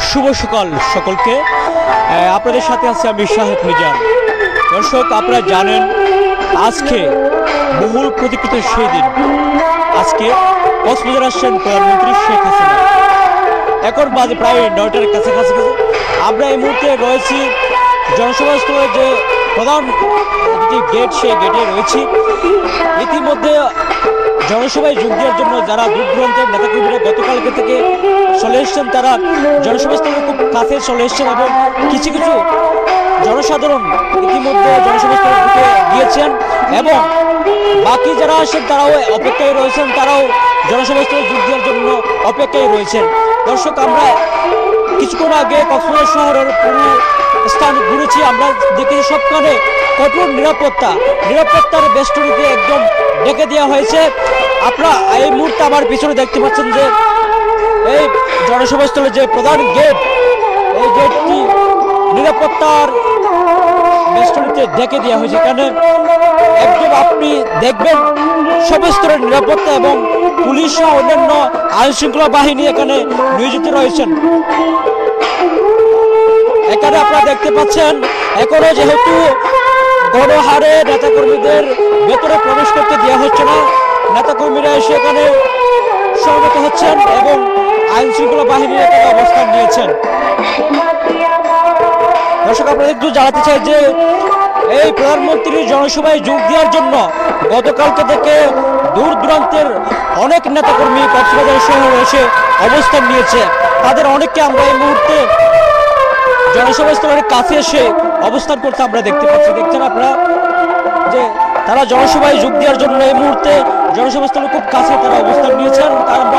শুভ সকাল সকলকে। আপনাদের সাথে আছে আমি শাহেদ মিজান। দর্শক, আপনারা জানেন আজকে বহুল প্রতীক্ষিত সেই দিন। আজকে কক্সবাজার আসছেন প্রধানমন্ত্রী শেখ হাসিনা। এখন বাজে প্রায় 9টার কাছাকাছি। আমরা এই মুহূর্তে রয়েছি জনসভাস্থলের যে প্রধান যে গেট, সেই গেটে রয়েছি। ইতিমধ্যে জনসভায় যোগ দেওয়ার জন্য যারা দূর দূরান্তের নেতাকর্মীরা গতকালকে থেকে চলে এসছেন, তারা জনসভাস্থলের খুব কাছে চলে এসছেন এবং কিছু কিছু জনসাধারণ ইতিমধ্যে জনসভাস্থলে ঢুকে গিয়েছেন এবং বাকি যারা আসেন তারাও অপেক্ষায় রয়েছেন, তারাও জনসভাস্থলে যোগ দেওয়ার জন্য অপেক্ষায় রয়েছেন। দর্শক, আমরা কিছুক্ষণ আগে কক্সবাজার শহরের পুরো স্থান ঘুরেছি। আমরা দেখেছি সবখানে কঠোর নিরাপত্তার বেষ্টনীতে একদম ডেকে দেওয়া হয়েছে। আপনারা এই মুহূর্তে আমার পিছনে দেখতে পাচ্ছেন যে এই জনসভাস্থলের যে প্রধান গেট, এই গেটটি নিরাপত্তার বেষ্টনীতে ডেকে দেওয়া হয়েছে। এখানে একদম আপনি দেখবেন সব স্তরের নিরাপত্তা এবং পুলিশ ও অন্যান্য আইন শৃঙ্খলা বাহিনী এখানে নিয়োজিত রয়েছেন। এখানে আপনারা দেখতে পাচ্ছেন এখনো যেহেতু গণহারে নেতাকর্মীদের ভেতরে প্রবেশ করতে দেওয়া হচ্ছে না, নেতাকর্মীরা এসে এখানে সমবেত হচ্ছেন এবং আইন শৃঙ্খলা বাহিনী এখানে অবস্থান নিয়েছেন। দর্শক, আপনাদের একটু জানাতে চাই যে এই প্রধানমন্ত্রীর জনসভায় যোগ দেওয়ার জন্য গতকালকে থেকে দূর দূরান্তের অনেক নেতাকর্মী কক্সবাজার শহরে এসে অবস্থান নিয়েছে। তাদের অনেককে আমরা এই মুহূর্তে জনসভাস্থলের কাছে এসে অবস্থান করতে আমরা দেখতে পাচ্ছি। দেখছেন আপনারা যে তারা জনসভায় যোগ দেওয়ার জন্য এই মুহূর্তে জনসভাস্থলের খুব কাছে তারা অবস্থান নিয়েছেন।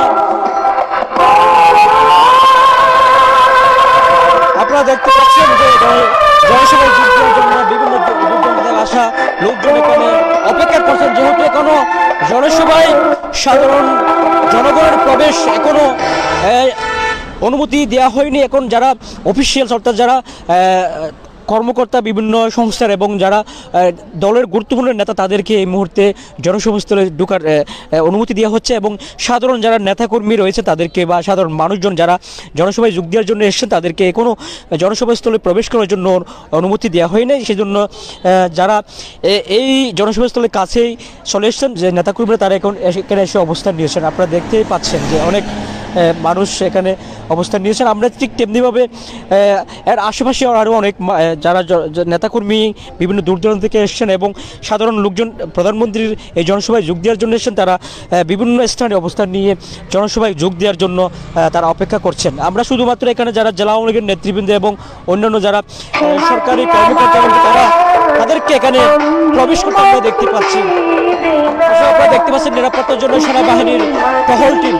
আপনারা দেখতে পাচ্ছেন যে জনসভায় যোগ দেওয়ার জন্য বিভিন্ন থেকে আসা লোকজন এখানে অপেক্ষা করছেন। যেহেতু এখনো জনসভায় সাধারণ জনগণের প্রবেশ এখনো অনুমতি দেওয়া হয়নি। এখন যারা অফিসিয়াল অর্থাৎ যারা কর্মকর্তা বিভিন্ন সংস্থার এবং যারা দলের গুরুত্বপূর্ণ নেতা, তাদেরকে এই মুহূর্তে জনসভাস্থলে ঢোকার অনুমতি দেওয়া হচ্ছে এবং সাধারণ যারা নেতাকর্মী রয়েছে তাদেরকে বা সাধারণ মানুষজন যারা জনসভায় যোগ দেওয়ার জন্য এসছেন তাদেরকে এখনও জনসভাস্থলে প্রবেশ করার জন্য অনুমতি দেওয়া হয়নি। সেজন্য যারা এই জনসভাস্থলের কাছেই চলে এসছেন যে নেতাকর্মীরা, তারা এখানে এসে অবস্থান নিয়েছেন। আপনারা দেখতেই পাচ্ছেন যে অনেক মানুষ এখানে অবস্থান নিয়েছেন। আমরা ঠিক তেমনিভাবে এর আশেপাশে আরও অনেক যারা নেতাকর্মী বিভিন্ন দূর দূরান্ত থেকে এসছেন এবং সাধারণ লোকজন প্রধানমন্ত্রীর এই জনসভায় যোগ দেওয়ার জন্য এসেছেন, তারা বিভিন্ন স্থানে অবস্থান নিয়ে জনসভায় যোগ দেওয়ার জন্য তারা অপেক্ষা করছেন। আমরা শুধুমাত্র এখানে যারা জেলা আওয়ামী লীগের নেতৃবৃন্দ এবং অন্যান্য যারা সরকারি কর্মকর্তা তাদেরকে এখানে প্রবেশ করতে আমরা দেখতে পাচ্ছি। আপনারা দেখতে পাচ্ছেন নিরাপত্তার জন্য সেনাবাহিনীর টহল টিম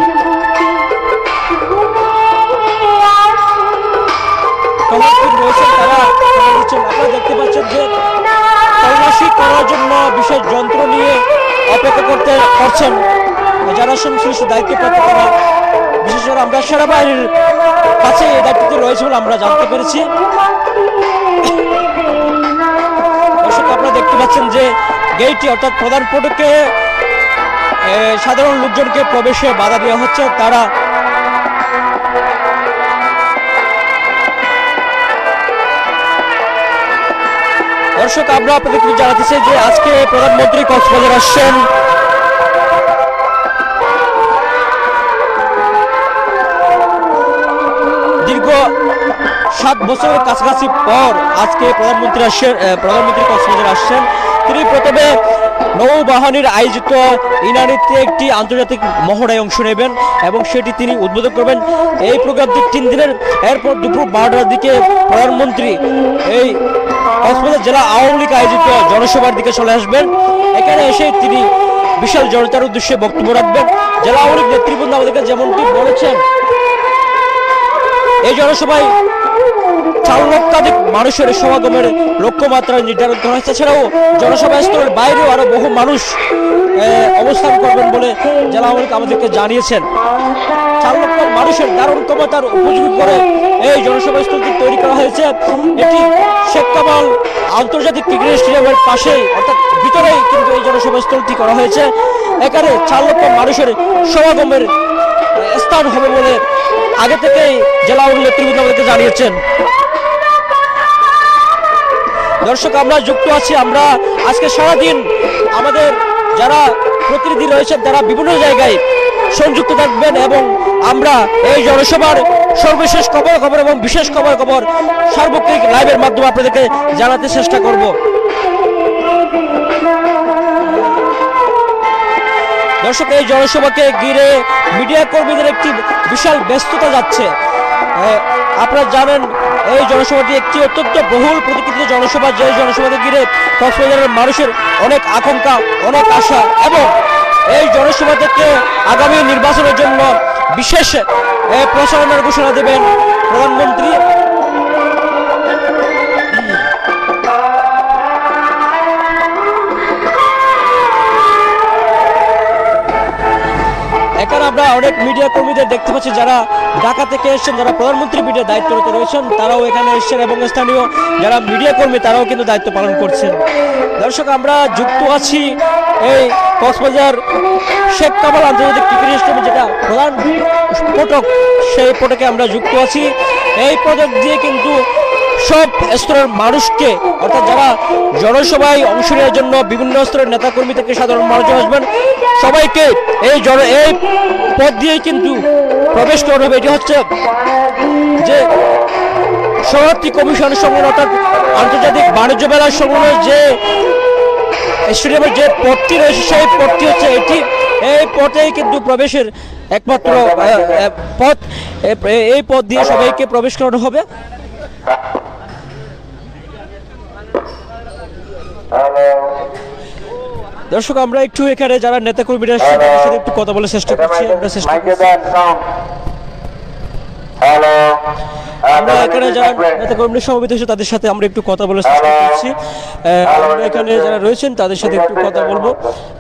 রয়েছেন, তারা আপনারা দেখতে পাচ্ছেন যে তল্লাশি করার জন্য বিশেষ যন্ত্র নিয়ে অপেক্ষা করছেন যারা সংশ্লিষ্ট দায়িত্বপ্রাপ্ত তারা। বিশেষ করে আমরা সেনাবাহিনীর কাছে এই দায়িত্বটি রয়েছে বলে আমরা জানতে পেরেছি। দর্শক, আপনারা দেখতে পাচ্ছেন যে গেটটি অর্থাৎ প্রধান ফটকে সাধারণ লোকজনকে প্রবেশে বাধা দেওয়া হচ্ছে। তারা দর্শক, আমরা আপনাদেরকে জানাতে চাই যে আজকে প্রধানমন্ত্রী কক্সবাজার আসছেন। দীর্ঘ 7 বছরের কাছাকাছি পর আজকে প্রধানমন্ত্রী কক্সবাজার আসছেন। তিনি প্রথমে নৌবাহিনীর আয়োজিত ইনানিতে একটি আন্তর্জাতিক মহড়ায় অংশ নেবেন এবং সেটি তিনি উদ্বোধন করবেন। এই প্রোগ্রামটি 3 দিনের। এরপর দুপুর 12টার দিকে প্রধানমন্ত্রী এই কক্সবাজার জেলা আওয়ামী লীগ আয়োজিত জনসভার দিকে চলে আসবেন। এখানে এসে তিনি বিশাল জনতার উদ্দেশ্যে বক্তব্য রাখবেন। জেলা আওয়ামী লীগ নেতৃবৃন্দ আমাদেরকে যেমনটি বলেছেন, এই জনসভায় 4 লক্ষাধিক মানুষের সমাগমের লক্ষ্যমাত্রা নির্ধারণ করা হয়েছে। এছাড়াও জনসভাস্থলের বাইরেও আরো বহু মানুষ অবস্থান করবেন বলে জেলা আওয়ামী লীগ আমাদেরকে জানিয়েছেন। 4 লক্ষ মানুষের ধারণ ক্ষমতার উপযোগী করে এই জনসভাস্থলটি তৈরি করা হয়েছে। এটি শেখ কামাল আন্তর্জাতিক ক্রিকেট স্টেডিয়ামের পাশেই অর্থাৎ ভিতরেই কিন্তু এই জনসভাস্থলটি করা হয়েছে। এখানে 4 লক্ষ মানুষের সমাগমের স্থান হবে বলে আগে থেকেই জেলা আওয়ামী লীগ নেতৃবৃন্দ আমাদেরকে জানিয়েছেন। দর্শক, আমরা যুক্ত আছি, আমরা আজকে সারাদিন আমাদের যারা প্রতিনিধি রয়েছেন তারা বিভিন্ন জায়গায় সংযুক্ত থাকবেন এবং আমরা এই জনসভার সর্বশেষ খবর এবং বিশেষ খবর সার্বক্ষণিক লাইভের মাধ্যমে আপনাদেরকে জানাতে চেষ্টা করব। দর্শক, এই জনসভাকে ঘিরে মিডিয়া কর্মীদের একটি বিশাল ব্যস্ততা যাচ্ছে। আপনারা জানেন এই জনসভাটি একটি অত্যন্ত বহুল প্রতীক্ষিত জনসভা, যে জনসভাকে ঘিরে কক্সবাজারের মানুষের অনেক আকাঙ্ক্ষা, অনেক আশা এবং এই জনসভা থেকে আগামী নির্বাচনের জন্য বিশেষ প্রচারণার ঘোষণা দেবেন প্রধানমন্ত্রী। এখানে আমরা অনেক মিডিয়া কর্মীদের দেখতে পাচ্ছি যারা ঢাকা থেকে এসেছেন, যারা প্রধানমন্ত্রী মিডিয়ার দায়িত্বরত রয়েছেন তারাও এখানে এসেছেন এবং স্থানীয় যারা মিডিয়া কর্মী তারাও কিন্তু দায়িত্ব পালন করছেন। দর্শক, আমরা যুক্ত আছি এই কক্সবাজার শেখ কামাল আন্তর্জাতিক ক্রিকেট স্টেডিয়ামে, যেটা প্রধান ফটক, সেই ফটকে আমরা যুক্ত আছি। এই ফটক দিয়ে কিন্তু সব স্তরের মানুষকে, অর্থাৎ যারা জনসভায় অংশ নেওয়ার জন্য বিভিন্ন স্তরের নেতাকর্মী থেকে সাধারণ মানুষ আসবেন, সবাইকে এই পথ দিয়েই কিন্তু প্রবেশ করা হবে। এটি হচ্ছে যে শরণার্থী কমিশন সংলগ্ন, অর্থাৎ আন্তর্জাতিক বাণিজ্য মেলার সংলগ্ন যে স্টেডিয়ামের যে পথটি রয়েছে সেই পথটি হচ্ছে এটি। এই পথেই কিন্তু প্রবেশের একমাত্র পথ, এই পথ দিয়ে সবাইকে প্রবেশ করানো হবে। দর্শক, আমরা একটু এখানে যারা নেতাকর্মীরা তাদের সাথে একটু কথা বলার চেষ্টা করছি। আমরা এখানে যারা নেতাকর্মী সমবেত হয়েছে তাদের সাথে আমরা একটু কথা বলার চেষ্টা করছি। আমরা এখানে যারা রয়েছেন তাদের সাথে একটু কথা বলবো।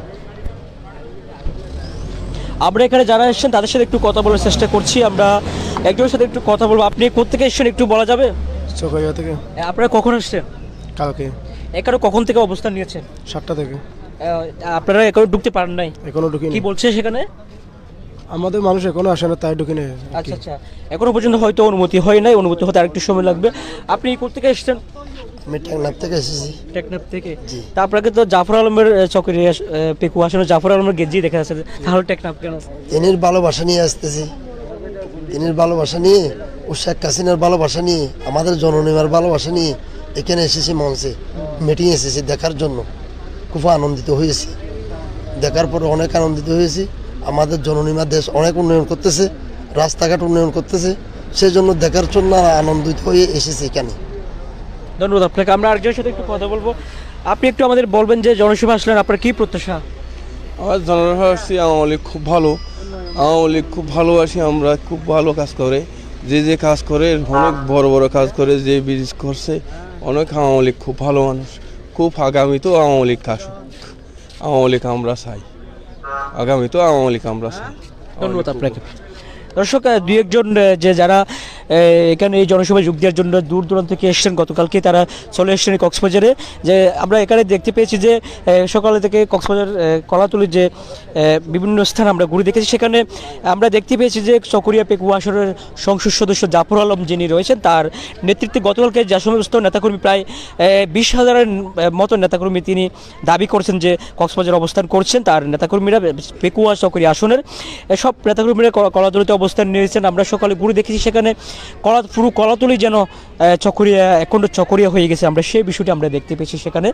আমরা এখানে যারা এসেছেন তাদের সাথে একটু কথা বলার চেষ্টা করছি। আমরা একজনের সাথে একটু কথা বলবো। আপনি কোথেকে এসেছেন একটু বলা যাবে? চকরিয়া থেকে। আপনারা কখন এসেছেন? কালকে। এখানে কখন থেকে অবস্থান নিয়েছেন? 7টা থেকে। আপনারা এখনো ঢুকতে পারেন নাই? এখনো ঢুকিনি। কি বলছে সেখানে? আমাদের মানুষ এখনো আসে না, তাই ঢুকিনি। আচ্ছা আচ্ছা, এখনো পর্যন্ত হয়তো অনুমতি হয় নাই, অনুমতি হতে আরেকটু সময় লাগবে। আপনি কোথেকে এসেছেন? আমি টেকনাফ থেকে এসেছি। টেকনাফ থেকে? তা আপনাকে তো জাফর আলমের চকরি পেকু আসলে জাফর আলমের গেঞ্জি দেখা যাচ্ছে, তাহলে টেকনাফ কেন? তিনির ভালোবাসা নিয়ে আসতেছি, তিনির ভালোবাসা নিয়ে, ও শেখ হাসিনার ভালোবাসা নিয়ে, আমাদের জননীমার ভালোবাসা নিয়ে এখানে এসেছি মঞ্চে, মিটিং এসেছি দেখার জন্য। খুব আনন্দিত হয়েছি, দেখার পরে অনেক আনন্দিত হয়েছি। আমাদের জননীমা দেশ অনেক উন্নয়ন করতেছে, রাস্তাঘাট উন্নয়ন করতেছে, সেই জন্য দেখার জন্য আনন্দিত হয়ে এসেছি এখানে। ধন্যবাদ আপনাকে। আমরা আরেকজনের সাথে একটু কথা বলবো। আপনি একটু আমাদের বলবেন যে জনসভা আসলেন, আপনার কি প্রত্যাশা? আমার জনসভা আসছি, আওয়ামী লীগ খুব ভালো, আওয়ামী লীগ খুব ভালোবাসি আমরা, খুব ভালো কাজ করে, যে কাজ করে অনেক বড় বড় কাজ করে, যে ব্রিজ করছে অনেক। আওয়ামী লীগ খুব ভালো মানুষ, খুব আগামী তো আওয়ামী লীগ আসুক, আওয়ামী লীগ আমরা চাই, আগামী তো আওয়ামী লীগ আমরা চাই। ধন্যবাদ আপনাকে। দর্শক, দুই একজন যে যারা এখানে এই জনসভায় যোগ দেওয়ার জন্য দূর দূরান্ত থেকে এসেছেন, গতকালকে তারা চলে এসেছেন কক্সবাজারে। যে আমরা এখানে দেখতে পেয়েছি যে সকালে থেকে কক্সবাজার কলাতলির যে বিভিন্ন স্থান আমরা ঘুরে দেখেছি, সেখানে আমরা দেখতে পেয়েছি যে চকরিয়া পেকু আসনের সংসদ সদস্য জাফর আলম যিনি রয়েছেন, তার নেতৃত্বে গতকালকে যে সমস্ত নেতাকর্মী প্রায় 20,000-এর মতো নেতাকর্মী তিনি দাবি করছেন যে কক্সবাজার অবস্থান করছেন। তার নেতাকর্মীরা পেকুয়া চকরিয়া আসনের সব নেতাকর্মীরা কলাতলিতে অবস্থান নিয়েছেন। আমরা সকালে ঘুরে দেখেছি সেখানে পুরো কলাতলি যেন চকরিয়া, এখন চকরিয়া হয়ে গেছে। আমরা সেই বিষয়টি আমরা দেখতে পেয়েছি সেখানে।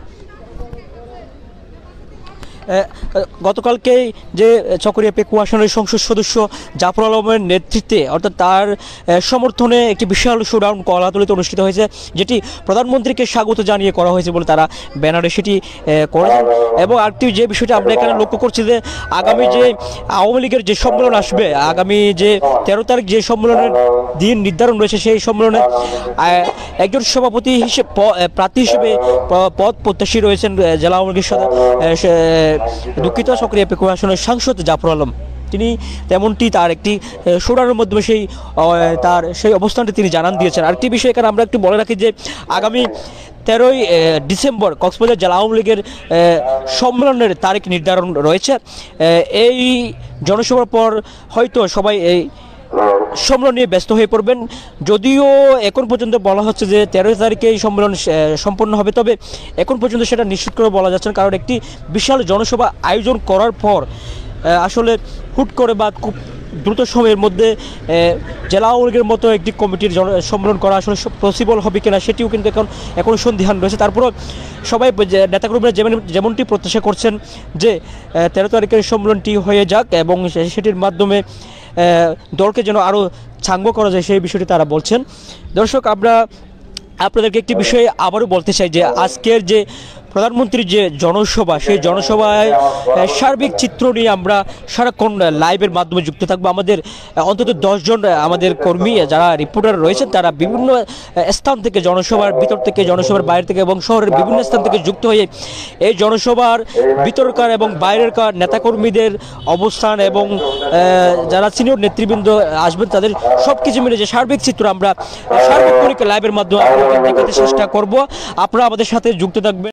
গতকালকে যে চকরিয়া পেকু আসনের সংসদ সদস্য জাফর আলমের নেতৃত্বে, অর্থাৎ তার সমর্থনে একটি বিশাল শোডাউন কলাতলিতে অনুষ্ঠিত হয়েছে, যেটি প্রধানমন্ত্রীকে স্বাগত জানিয়ে করা হয়েছে বলে তারা ব্যানারে সেটি করেছেন। এবং আরেকটি যে বিষয়টি আমরা এখানে লক্ষ্য করছি যে আগামী যে আওয়ামী লীগের যে সম্মেলন আসবে, আগামী যে 13 তারিখ যে সম্মেলনের দিন নির্ধারণ রয়েছে, সেই সম্মেলনে একজন সভাপতি হিসেবে প্রার্থী হিসেবে পদ প্রত্যাশী রয়েছেন জেলা আওয়ামী লীগের দুঃখিত চকরিয়া পেকু আসনের সাংসদ জাফর আলম। তিনি তেমনটি তার একটি শোডাউনের মাধ্যমে তার সেই অবস্থানটি তিনি জানান দিয়েছেন। আরেকটি বিষয় এখানে আমরা একটু বলে রাখি যে আগামী 13ই ডিসেম্বর কক্সবাজার জেলা আওয়ামী লীগের সম্মেলনের তারিখ নির্ধারণ রয়েছে। এই জনসভার পর হয়তো সবাই এই সম্মেলন নিয়ে ব্যস্ত হয়ে পড়বেন। যদিও এখন পর্যন্ত বলা হচ্ছে যে 13 তারিখে এই সম্মেলন সম্পন্ন হবে, তবে এখন পর্যন্ত সেটা নিশ্চিত করে বলা যাচ্ছে না, কারণ একটি বিশাল জনসভা আয়োজন করার পর আসলে হুট করে বা খুব দ্রুত সময়ের মধ্যে জেলা আওয়ামী লীগের মতো একটি কমিটির সম্মেলন করা আসলে পসিবল হবে কিনা সেটিও কিন্তু এখন সন্দিহান রয়েছে। তারপরও সবাই নেতাকর্মীরা যেমনটি প্রত্যাশা করছেন যে 13 তারিখের সম্মেলনটি হয়ে যাক এবং সেটির মাধ্যমে দলকে যেন আরও চাঙ্গ করা যায় সেই বিষয়টি তারা বলছেন। দর্শক, আমরা আপনাদেরকে একটি বিষয়ে আবারও বলতে চাই যে আজকের যে প্রধানমন্ত্রীর যে জনসভা, সেই জনসভায় সার্বিক চিত্র নিয়ে আমরা সারাক্ষণ লাইভের মাধ্যমে যুক্ত থাকবো। আমাদের অন্তত 10 জন আমাদের কর্মী যারা রিপোর্টার রয়েছেন, তারা বিভিন্ন স্থান থেকে, জনসভার ভিতর থেকে, জনসভার বাইরে থেকে এবং শহরের বিভিন্ন স্থান থেকে যুক্ত হয়ে এই জনসভার ভিতরকার এবং বাইরেরকার নেতাকর্মীদের অবস্থান এবং যারা সিনিয়র নেতৃবৃন্দ আসবেন তাদের সব কিছু মিলে যে সার্বিক চিত্র আমরা সার্বক্ষণিক লাইভের মাধ্যমে আপনাদের দেখাতে চেষ্টা করব। আপনারা আমাদের সাথে যুক্ত থাকবেন।